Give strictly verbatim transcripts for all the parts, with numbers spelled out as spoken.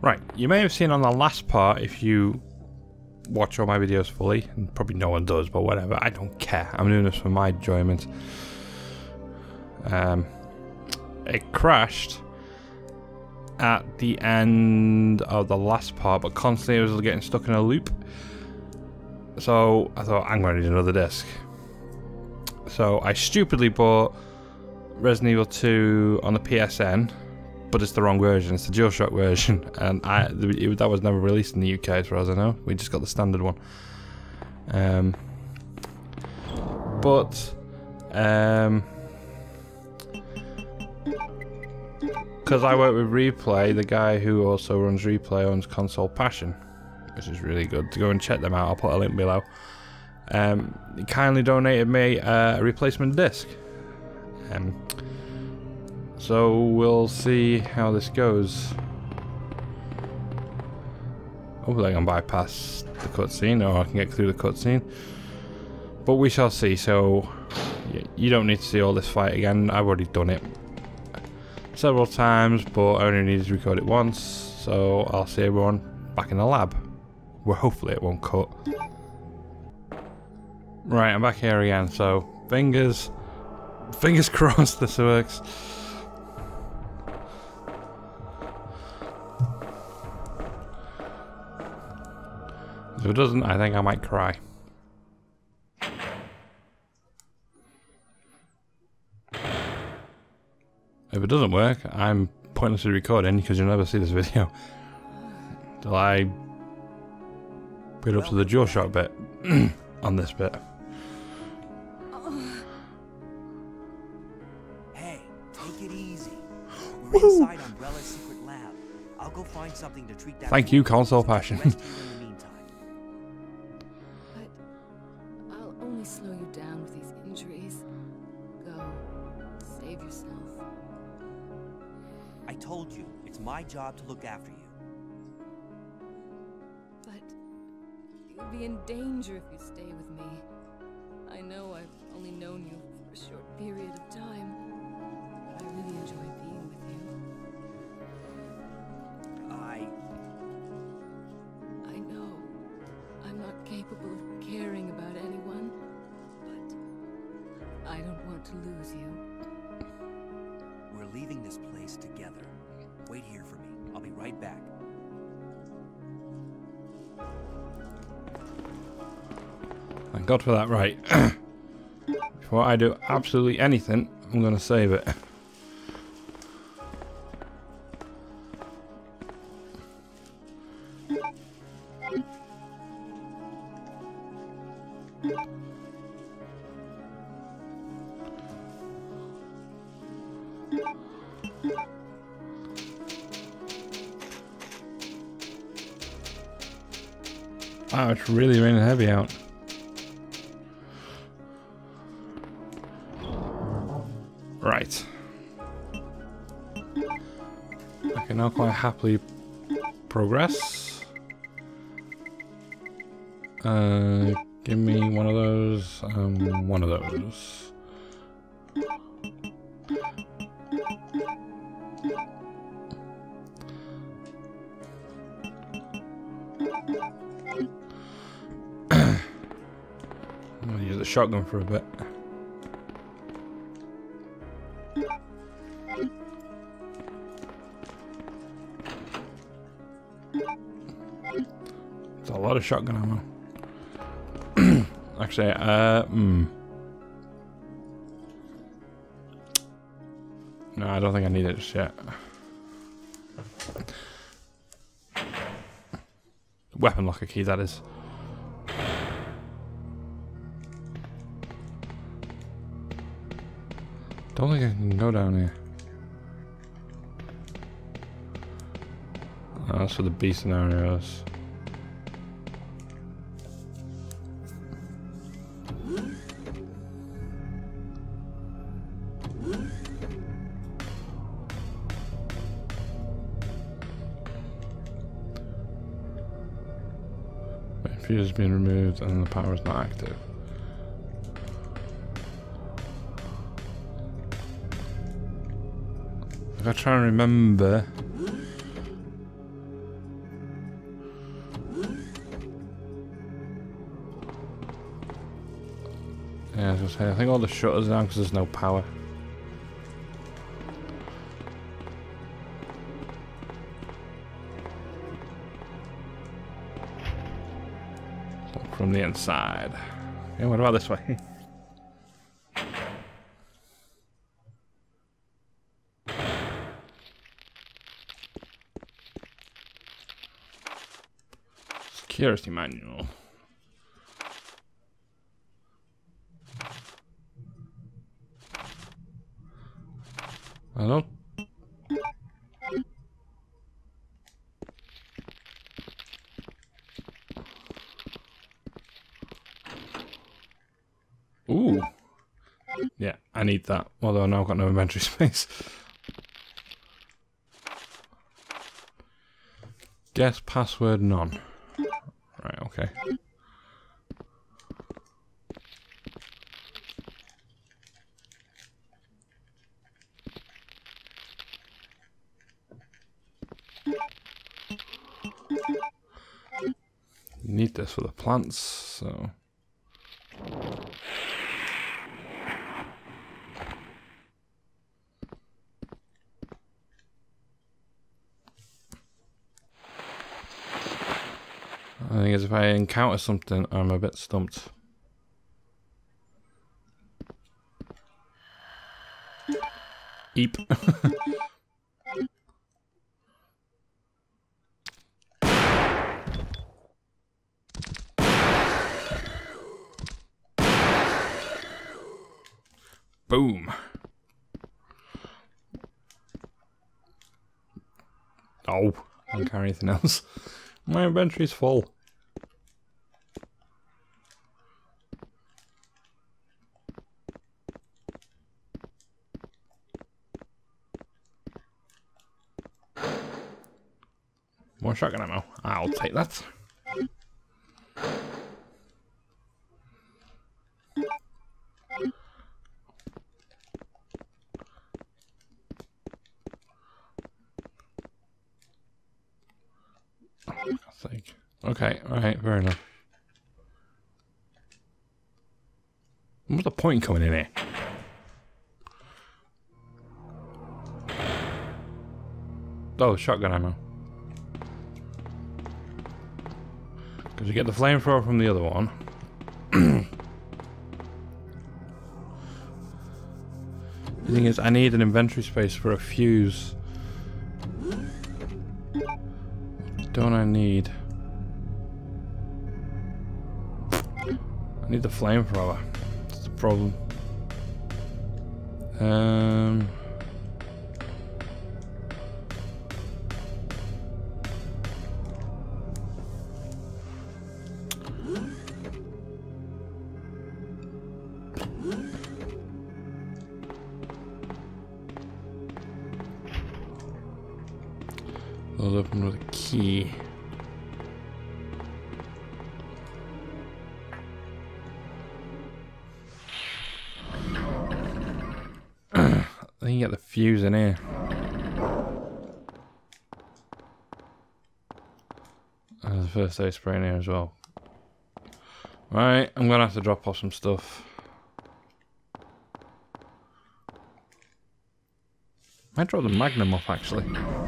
Right, you may have seen on the last part, if you watch all my videos fully, and probably no one does, but whatever, I don't care. I'm doing this for my enjoyment. Um, it crashed at the end of the last part, but constantly I was getting stuck in a loop. So I thought, I'm going to need another disc. So I stupidly bought Resident Evil two on the P S N, but it's the wrong version. It's the DualShock version, and I it, that was never released in the U K as far as I know. We just got the standard one. Um, but um, because I work with Replay, the guy who also runs Replay owns Console Passion, which is really good. To go and check them out, I'll put a link below. Um, he kindly donated me uh, a replacement disc. Um, so we'll see how this goes. Hopefully I can bypass the cutscene, or I can get through the cutscene. But we shall see. So you don't need to see all this fight again. I've already done it several times, but I only needed to record it once. So I'll see everyone back in the lab, where hopefully it won't cut. Right, I'm back here again, so fingers, fingers crossed this works. If it doesn't, I think I might cry. If it doesn't work, I'm pointlessly recording because you'll never see this video till I get up to the DualShock bit on this bit. Hey, take it easy. We're inside Umbrella's secret lab. I'll go find something to treat that. Thank you, Console Passion. But I'll only slow you down with these injuries. Go, save yourself. I told you, it's my job to look after you. But you'll be in danger if you stay with me. I know I've only known you for a short period of time, but I really enjoy being with you. I... I know I'm not capable of caring about anyone, but I don't want to lose you. We're leaving this place together. Wait here for me. I'll be right back. Thank God for that. Right. Before I do absolutely anything, I'm going to save it. Wow, it's really raining heavy out. Right. I can now quite happily progress. Uh, give me one of those, um, one of those. I'm gonna use the shotgun for a bit. It's a lot of shotgun ammo. Actually, uh, hmm. No, I don't think I need it just yet. Weapon locker key, that is. Don't think I can go down here. Oh, that's for the B scenarios. Fuse has been removed and the power is not active. I gotta try and remember Yeah, I was gonna say, I think all the shutters are down because there's no power. From the inside. Yeah, what about this way? Security manual. I don't. Ooh. Yeah, I need that. Although now I've got no inventory space. Guess password none. Right, okay. Need this for the plants, so. The thing is, if I encounter something, I'm a bit stumped. Eep. Boom. Oh, I can't carry anything else. My inventory's full. More shotgun ammo. I'll take that. Sake. Okay, alright, fair enough. What's the point coming in here? Oh, shotgun ammo. Because you get the flamethrower from the other one. The thing is, I need an inventory space for a fuse. Don't I need? I need the flamethrower. That's the problem. Um. Those open with a key. I think you get the fuse in here. There's the first aid spray in here as well. Right, I'm gonna have to drop off some stuff. Might drop the Magnum off actually.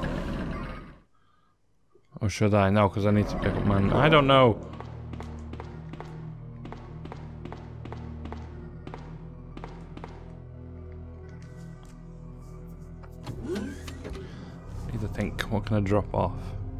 Or should I? No, because I need to pick up mine. I don't know. I need to think, what can I drop off?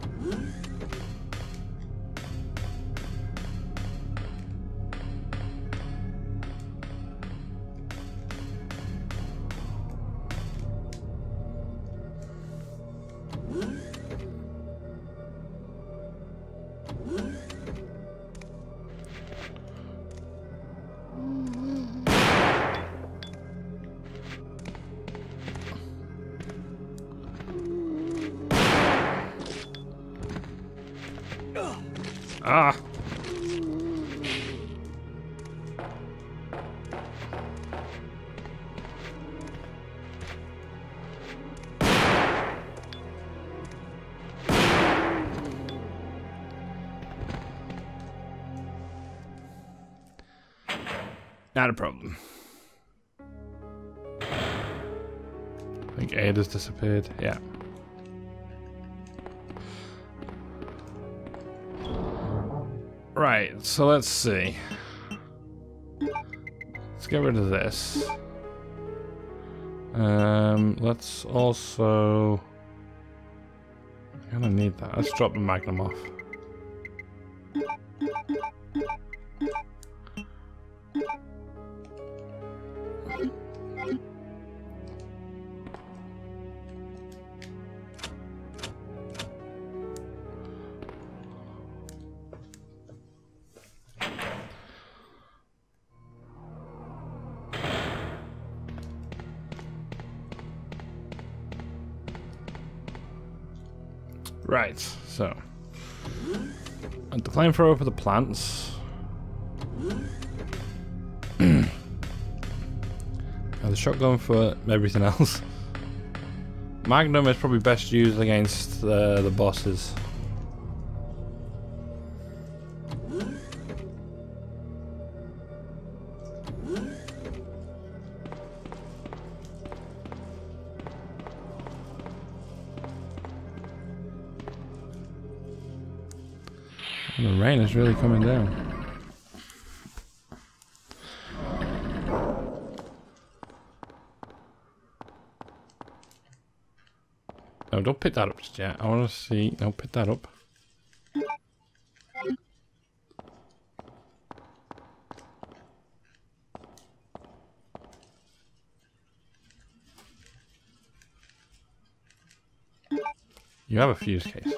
Ah! Not a problem. I think Ada's disappeared. Yeah. Right, so let's see. Let's get rid of this. Um, let's also... I'm gonna need that. Let's drop the Magnum off. Right, so and the flamethrower for the plants. Now the shotgun for everything else. Magnum is probably best used against uh, the bosses. The rain is really coming down. No, don't pick that up just yet. I want to see. No, pick that up. You have a fuse case.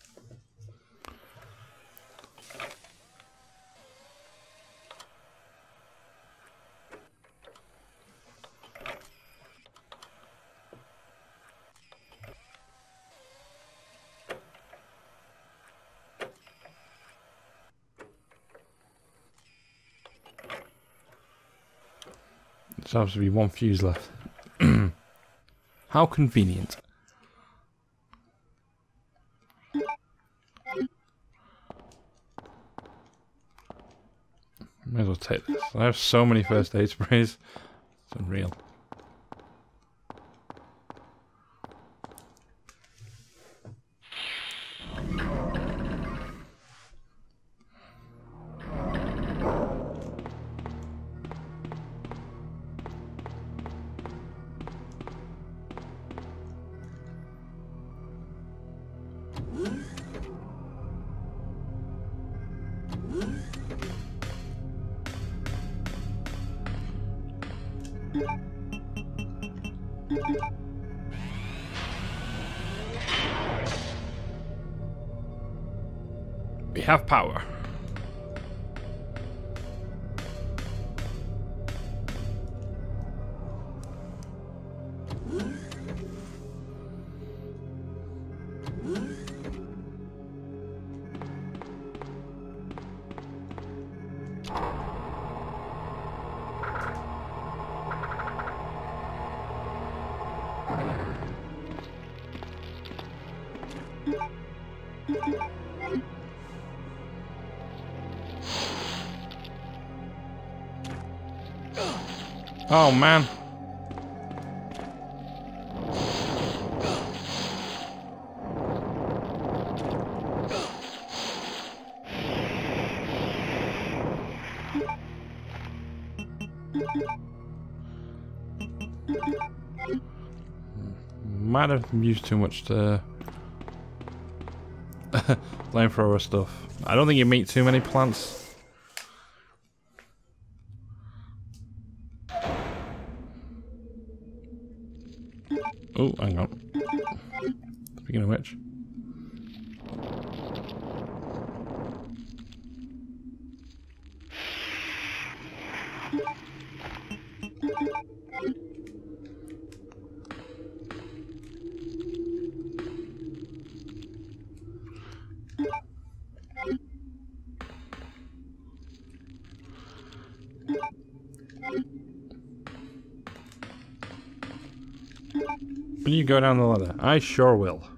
There seems to be one fuse left. How convenient. May as well take this. I have so many first aid sprays. It's unreal. We have power. Oh man. Might have used too much to flamethrower stuff. I don't think you meet too many plants. Oh, hang on. Speaking of which. Will you go down the ladder? I sure will.